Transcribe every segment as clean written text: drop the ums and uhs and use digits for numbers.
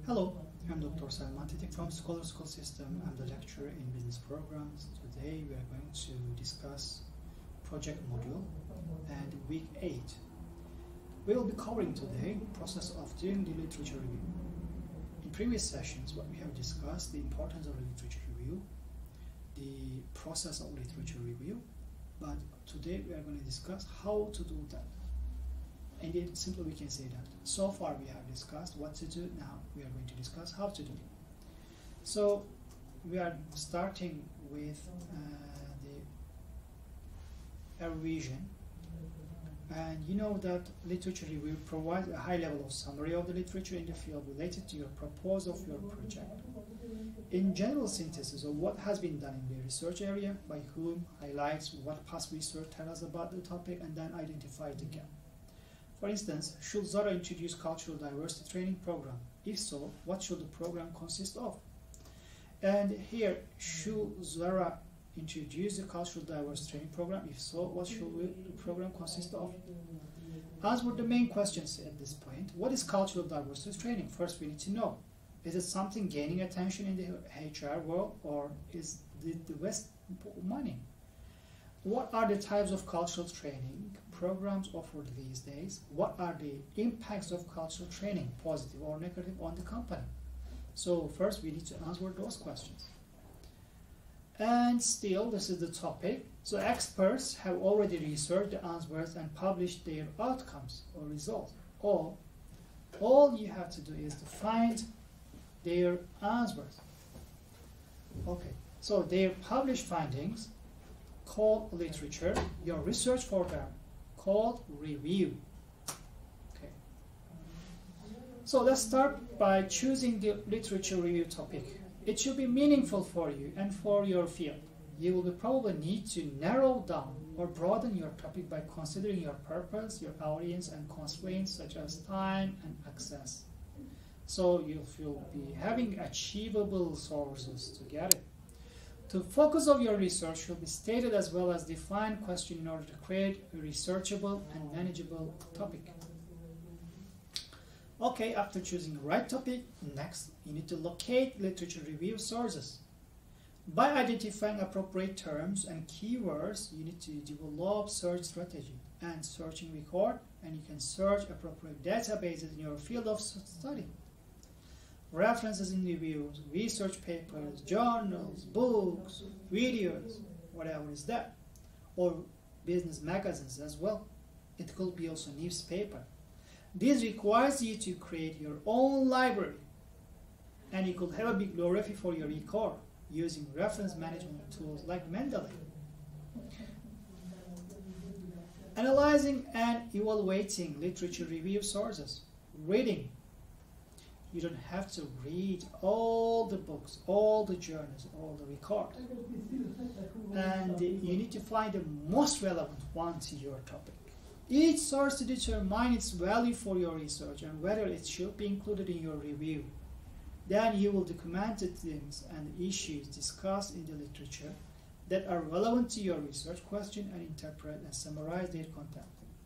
Hello, I'm Dr. Salman Titik from Scholar School System. I'm the lecturer in business programs. Today we are going to discuss project module and week 8. We will be covering today the process of doing the literature review. In previous sessions, what we have discussed the importance of literature review, the process of literature review, but today we are going to discuss how to do that. Indeed, simply we can say that so far we have discussed what to do. Now we are going to discuss how to do it. So we are starting with the revision, and you know that literature review provides a high level of summary of the literature in the field related to your proposal of your project. In general synthesis of what has been done in the research area, by whom, highlights what past research tells us about the topic, and then identify the gap. For instance, should Zara introduce cultural diversity training program? If so, what should the program consist of? And here, should Zara introduce the cultural diversity training program? If so, what should the program consist of? As were the main questions at this point, what is cultural diversity training? First, we need to know, is it something gaining attention in the HR world, or is the West money? What are the types of cultural training programs offered these days? What are the impacts of cultural training, positive or negative, on the company? So first we need to answer those questions. And still, this is the topic. So experts have already researched the answers and published their outcomes or results. All you have to do is to find their answers. Okay, so their published findings called literature, your research for them called review. Okay. So let's start by choosing the literature review topic. It should be meaningful for you and for your field. You will probably need to narrow down or broaden your topic by considering your purpose, your audience, and constraints such as time and access. So you'll be having achievable sources to get it. The focus of your research should be stated as well as defined question in order to create a researchable and manageable topic. Okay, after choosing the right topic, next you need to locate literature review sources. By identifying appropriate terms and keywords, you need to develop search strategy and searching record, and you can search appropriate databases in your field of study. References in reviews, research papers, journals, books, videos, whatever is that, or business magazines as well. It could be also newspaper. This requires you to create your own library, and you could have a bibliography for your record using reference management tools like Mendeley. Analyzing and evaluating literature review sources. Reading. You don't have to read all the books, all the journals, all the records. And you need to find the most relevant one to your topic. Each source to determine its value for your research and whether it should be included in your review. Then you will document the things and issues discussed in the literature that are relevant to your research question and interpret and summarize their content.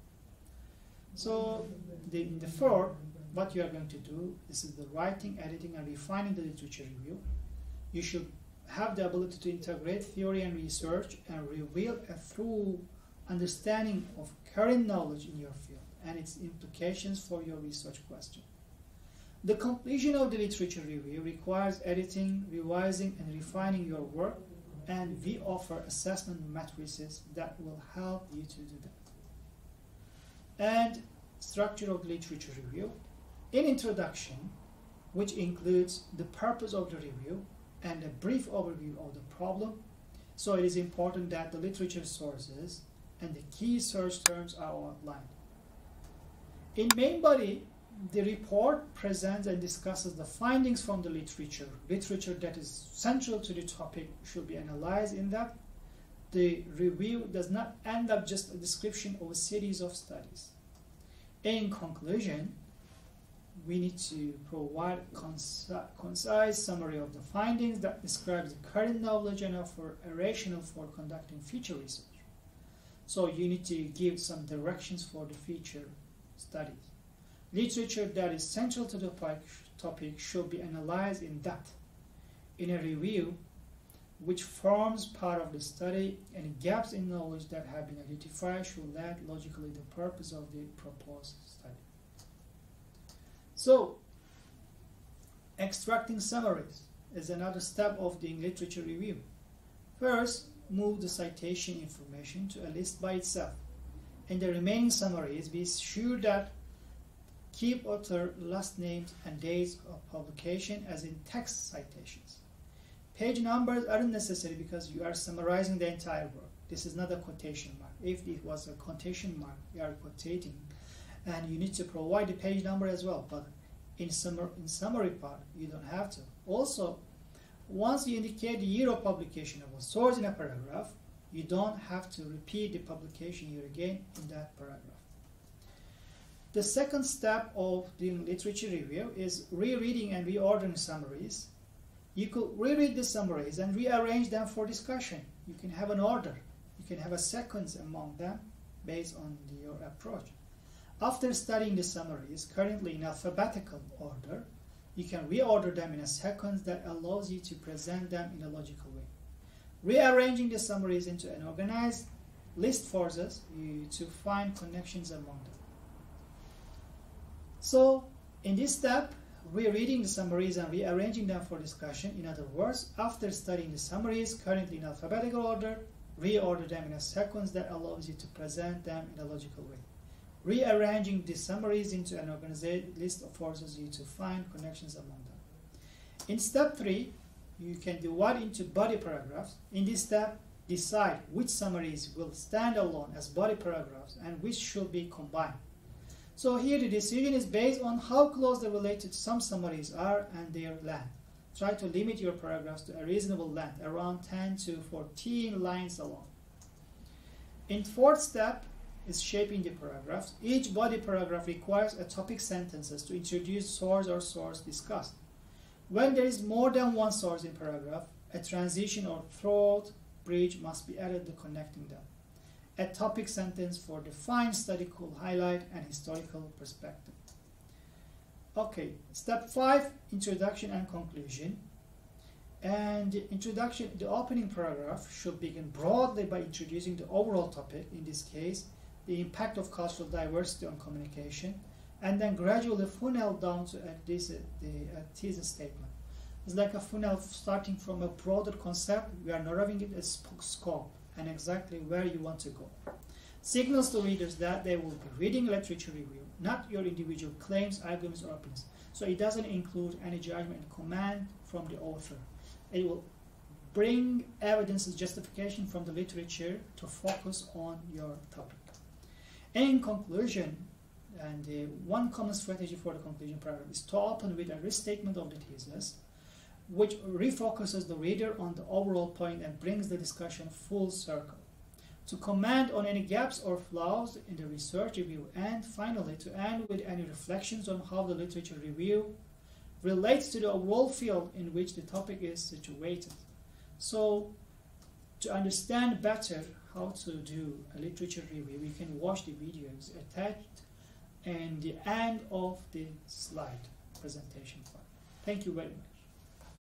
So in the fourth, what you are going to do, this is the writing, editing, and refining the literature review. You should have the ability to integrate theory and research and reveal a thorough understanding of current knowledge in your field and its implications for your research question. The completion of the literature review requires editing, revising, and refining your work, and we offer assessment matrices that will help you to do that. And structure of the literature review. In introduction, which includes the purpose of the review and a brief overview of the problem, so it is important that the literature sources and the key search terms are outlined. In main body, the report presents and discusses the findings from the literature. Literature that is central to the topic should be analyzed in that. The review does not end up just a description of a series of studies. In conclusion, we need to provide a concise summary of the findings that describes the current knowledge and offer a rationale for conducting future research. So you need to give some directions for the future studies. Literature that is central to the topic should be analyzed in depth in a review which forms part of the study, and gaps in knowledge that have been identified should lead logically the purpose of the proposed study. So, extracting summaries is another step of doing literature review. First, move the citation information to a list by itself. In the remaining summaries, be sure that keep author last names and dates of publication as in text citations. Page numbers aren't necessary because you are summarizing the entire work. This is not a quotation mark. If it was a quotation mark, you are quotating, and you need to provide the page number as well. But in summary part, you don't have to. Also, once you indicate the year of publication of a source in a paragraph, you don't have to repeat the publication year again in that paragraph. The second step of doing literature review is rereading and reordering summaries. You could reread the summaries and rearrange them for discussion. You can have an order. You can have a sequence among them based on your approach. After studying the summaries, currently in alphabetical order, you can reorder them in a sequence that allows you to present them in a logical way. Rearranging the summaries into an organized list forces you to find connections among them. So, in this step, rereading the summaries and rearranging them for discussion. In other words, after studying the summaries currently in alphabetical order, reorder them in a sequence that allows you to present them in a logical way. Rearranging the summaries into an organized list forces you to find connections among them. In step 3, you can divide into body paragraphs. In this step, decide which summaries will stand alone as body paragraphs and which should be combined. So here the decision is based on how closely related some summaries are and their length. Try to limit your paragraphs to a reasonable length, around 10 to 14 lines alone. In fourth step is shaping the paragraphs. Each body paragraph requires a topic sentences to introduce source or source discussed. When there is more than one source in paragraph, a transition or throat bridge must be added to connecting them. A topic sentence for defined study could highlight an historical perspective. Okay, step 5, introduction and conclusion. And the introduction, the opening paragraph should begin broadly by introducing the overall topic, in this case, the impact of cultural diversity on communication, and then gradually funnel down to the thesis statement. It's like a funnel starting from a broader concept. We are narrowing it as scope and exactly where you want to go. Signals to readers that they will be reading literature review, not your individual claims, arguments, or opinions. So it doesn't include any judgment and command from the author. It will bring evidence and justification from the literature to focus on your topic. In conclusion, and one common strategy for the conclusion paragraph is to open with a restatement of the thesis, which refocuses the reader on the overall point and brings the discussion full circle. To comment on any gaps or flaws in the research review, and finally to end with any reflections on how the literature review relates to the overall field in which the topic is situated. So, to understand better how to do a literature review, you can watch the videos attached and the end of the slide presentation file. Thank you very much.